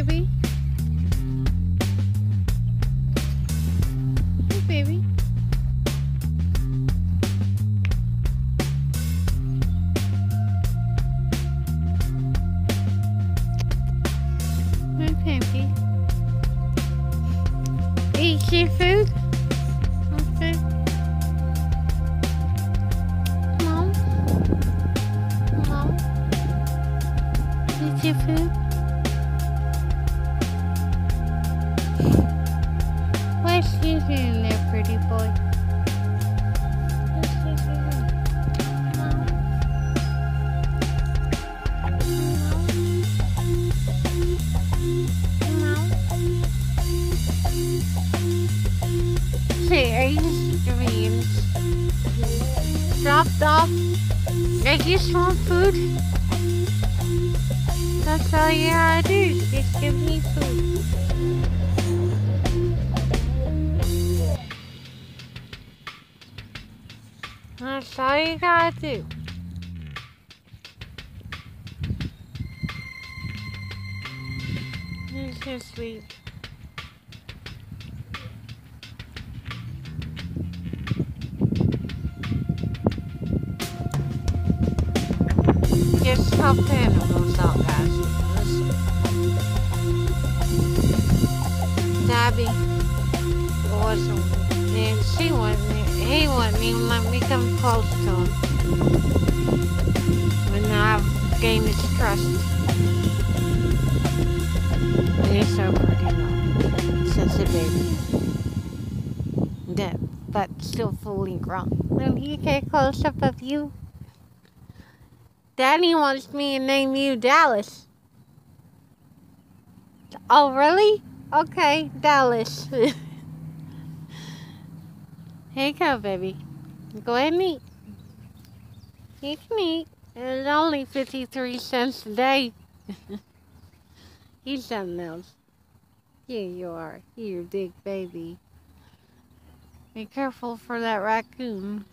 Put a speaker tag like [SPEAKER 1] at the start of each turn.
[SPEAKER 1] baby. Hey, baby. Hey, baby. Eat your food. Okay. Mom. Mom. Eat your food. What's you doing there, pretty boy? What's you doing? Mom. Mom. Say, are you dreams? Dropped off? I just want food. That's all you gotta do, just give me food. That's all you gotta do. You're so sweet. Just help the animals out, guys. Dabby wasn't, and she wasn't, he wouldn't even let me come close to him. When I've gained his trust. He's so pretty now, since a baby. Dead, but still fully grown. When he get close up of you, Daddy wants me to name you Dallas. Oh, really? Okay, Dallas. Here you go, baby. Go ahead and eat. You can eat. It's only 53 cents a day. He's something else. Here you are. You're a big baby. Be careful for that raccoon.